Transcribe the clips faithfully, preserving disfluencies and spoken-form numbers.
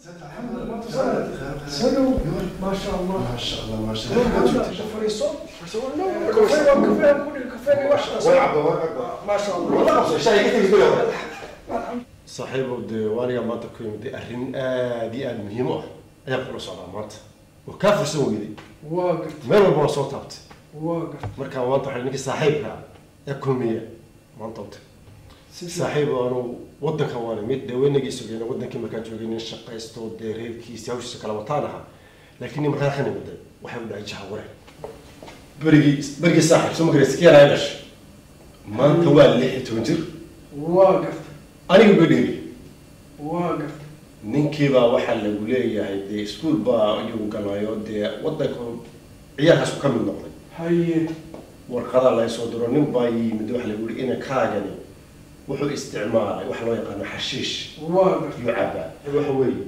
سلو ما شاء الله ما شاء الله ما شاء الله فريسو كافيه كافيه كل كافيه ما شاء الله صاحبه ديواني ما تكوين دي أرين دي المهمة أنا بقول صلاة مات وكافر سوي دي واقف ما هو بوصوت هبت واقف مركا وانت حلني صاحبها يكومية ما انطبت صاحبه أنا ودن كواني ميت دوين نجي سوينا ودن كم كان تقولين الشقة يستود ديريب كيس يوش سكلا وطانها لكني مرة خلني ودن وحاول أعيش حوره برجي برجي صاحب سو مقرس كيا رايش ما انت واللي تونجر واقف أنا يقولي واقف ninkii baa waxa lagu leeyahay de school baa ayuu galayo de wadanka ciyaarkaas ka mid noqday haye warqada la soo diro nin baa yimid waxa lagu leeyahay in kaagani wuxuu isticmaalay wax loo yaqaan xashiish واقف yucaba waxa weeye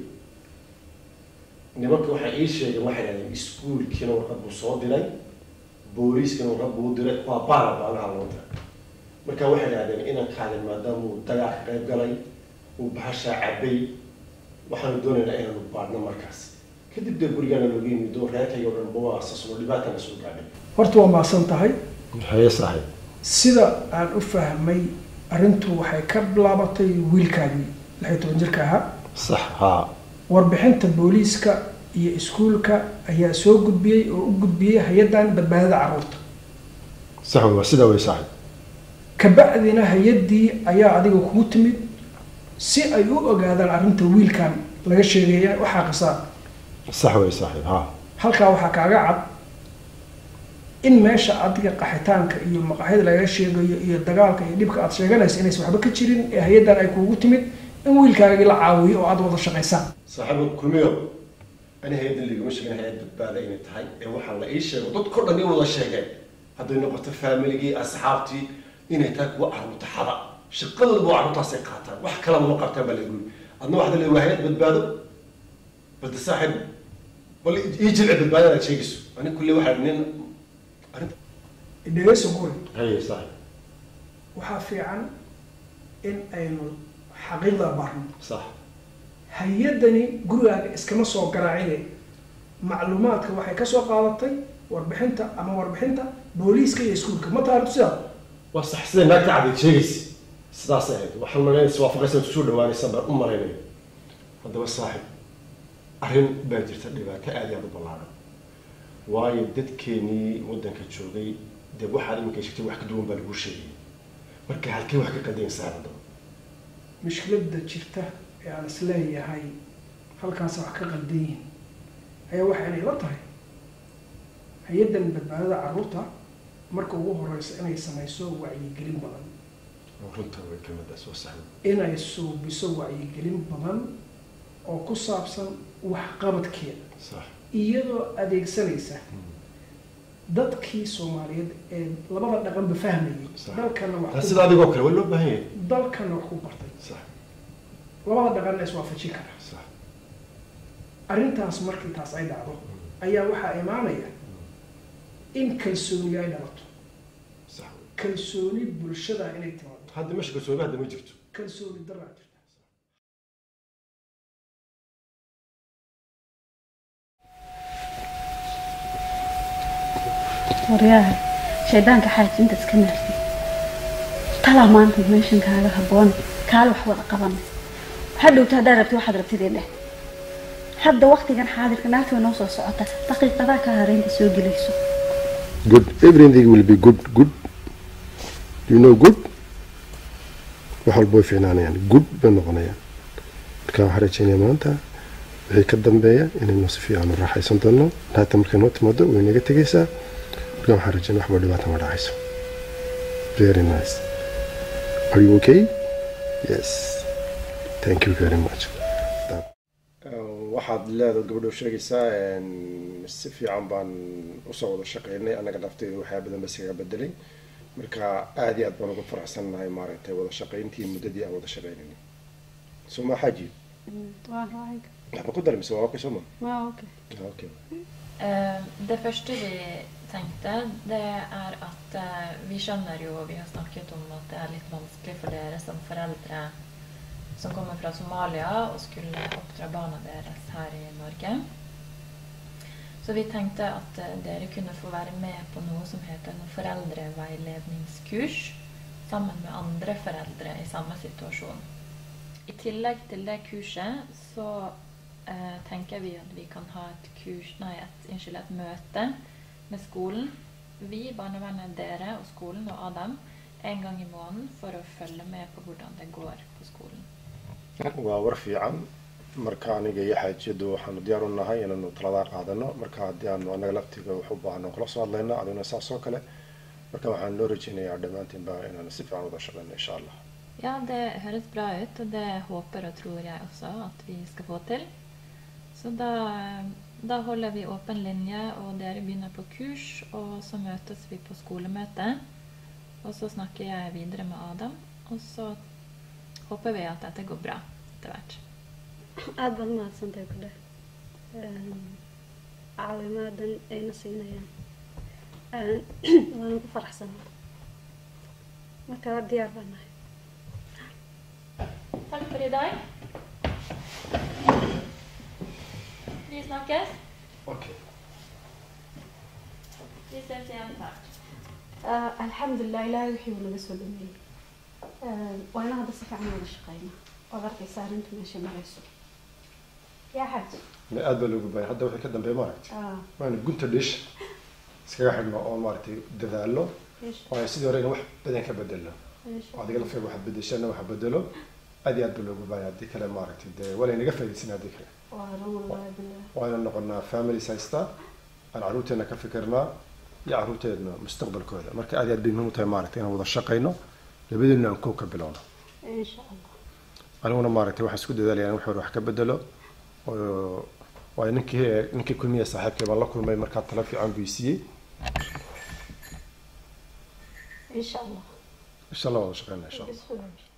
nimanka waxa ay sheegeen waxa ay school kiina warqad buu soo diray booliiskana warqad buu diray waa baara baalaha loo diray marka waxa ay yiraahdeen in kaagan maadaama uu dagaal ka qayb galay uu bahasha cabay waxaan doonaynaa inaan baadhno markaas kadib dee gurigaana looga yimid oo reerkayga oo dhan baa asasoo dhibaatana soo gaadhay horta waa maasan tahay haye saaxiib sida aan u fahmay arrintu waxay ka bilaabatay wiilkaagii lix iyo toban jirka ahaa sax haa warbixinta booliiska iyo iskuulka ayaa soo gudbiyey oo u gudbiyey hay-addan badbaadada carruurta sax waa sida way saaxiib kabacdina hay-addii ayaa adiga kugu timid si ay u ogaadaan arrinta wiilkan laga sheegaya waxaa qasaa sax way saaxiib haa halkaa waxaa kaaga cad in meesha adiga qaxitaanka iyo maqaaxida laga sheegayo iyo dagaalka iyo dhibka aad sheeganayso inaysan waxba ka jirin ee hay-addan ay kuugu timid in wiilkaagii la caawiyo oo aad wada shaqaysaan saaxiib kulmiyo ani hay-addan ligama sheegin hay-ad badbaada inay tahay ee waxaa la ii sheego dadko dhan in wada sheegeen hadday noqoto faamiligii asxaabtii inay tahay kuwa carruurta xada shaqadooda buu carruurtaasay qaataan wax kala ma qabtaan baa lagu adna waxda leeyahay hay'ad badbaado bal saaxiib bal ii jilci badbaadada sheegayso ani kulli waxa nin arrinta dhageyso guri haye saaxiib waxaa fiican in aynu xaqiiqda barno sax hay-addani gurigaaga iskama soo garaacine macluumaadka waxay ka soo qaadatay warbixinta ama warbixinta booliiska iyo iskuulka ma taaritu sidaa waa sax sida naagta cabid sheegaysa sidaas ahayd waxaan maleynaysa waafaqaysan soo dhawaanaysa baan u maleynaya haddaba saaxiib arrin baa jirta dhibaato aad iyo aad u ballaaran waayo dadkeenii waddanka joogay dee waxaad iminka sheegtay wax ka duwan baa lagu sheegay marka halkii wax ka qadayn saarado mushkiladda jirta ee aan isleeyahay halkaas wax ka qaldan yihiin ayaa waxa inay la tahay hay-addan badbaadada carruurta marka ugu horeysa inay samayso wacyigelin badan runta way ka mid ah soo sax inay suubiso wacyigelin badan oo ku saabsan waxqabadkeeda sax iyadoo adeegsanaysa dadkii Soomaaliyeed ee labada dhaqanba fahmayay dalkana wax sida adigoo kale way loo baahan yahay dalkana wax ku bartay sax labada dhaqan is waafajin kara sax arrintaas markii taas ay dhacdo ayaa waxa imaanaya in kalsooni ay dhalato sax kalsooni bulshada inay timaado hadda meesha kalsooni hadda ma jirto kalsooni darra jirta waryaha shaydaanka xaaji inta iska naartay tala maanta meeshan kaaga haboon kaal wax wada qaban hadhowta haddaad rabtid waxaad rabtid ee dheh hadda waqtigan xaadirka naagta noo soo socota daqiiqadaha ka hareynta soo gelayso good everything will be good good you know good waxal boo fiicnaanayaan good bay noqonayaan marka waxaan rajaynaya maanta wixii ka dambeeya inaynu si fiican u raaxaysan doono naagta markay noo timaado way naga tegaysaa marka waxaan rajaynaya waxba dhibaata ma dhacayso very nice are you okay yes thank you very much waxaad leedahay gabadho sheegaysaa si fiican baan u soo wada shaqeynay anaga naftayda waxa badan bas kaga bedelay marka aad iyo aad baan ugu faraxsanahay maaragtay wada shaqeyntii muddadii aan wada shaqeynay soo xaji waa raayig waxba ku darmisa waa okay soo ma okay okay det första vi tänkte det är att uh, vi känner ju och vi har snackat om att det är lite vanskligt för er som föräldrar som kommer från Somalia och skulle uppdra barnen deras här i Norge. Så vi tänkte att eh, dere kunde få vara med på något som heter en föräldravägledningskurs sammen med andra föräldrar i samma situation. I tillägg till det kurset så eh, tänker vi att vi kan ha ett kurs, nej, ett, unnskyld, ett möte med skolan. Vi, barnevernet, dere och skolan och Adam en gång i månaden för att följa med på hur det går på skolan. waa war fiican marka aniga iyo xaajiyadu waxaanu diyaar u nahay inaanu taladaa qaadano marka haddii aanu anaga laftiga wax u baahno kula soo hadlayna aduna saas oo kale marka waxaan loo rajeynayaa dhammaantiinba inaanu si fiican wada shaqeyno insha allah. Ja, det høres bra ut, og det håper og tror jeg også at vi skal få til. Så da, da holder vi åpen linje, og dere begynner på kurs, og så møtes vi på skolemøte. Og så snakker jeg videre med Adam, og så håper vi at dette går bra etter hvert. aad baad mahadsantahay kule caawimaadan ayna siinayaan waan ku faraxsanahay marka diyaar baan nahay. Tack för idag. Vi snackes. Okay. Vi ses igen snart. alxamdulilah ilaahay wixii uu naga soo dhameeyey waa ina hadda si fiican wada shaqeyna ood arkaysa arrintu meesha marayso yaa xaaji ma aad baa loogu baahay hadda wixii ka dambeeya maaragtay waana gunta dhish iskaga xidhno oo maaragtay dadaallo waayo sidii hore in wax badan ka bedelno adiga lafteeda waxaad bedeshana waxa bedelo aad iyo aad baa loogu baahay haddii kale maaragtay dee wala inaga faa'iidaysan haddii kale waana noqonaa family haysta aan carruurteena ka fikirnaa iyo carruurteedna mustaqbalkooda marka aad iyo aad bay muhiim u tahay maaragtay inaan wada shaqeyno labadeena aan kow ka bilowno insha allah aniguna maaragtay waxaan isku dadaalaya in wax hore wax ka bedelo oo waa ninkii ninkii kulmiye saaxiibkay baan la kulmay markaa tala fiican buu siiyey insha allah insha allah wada shaqeyna insha allah.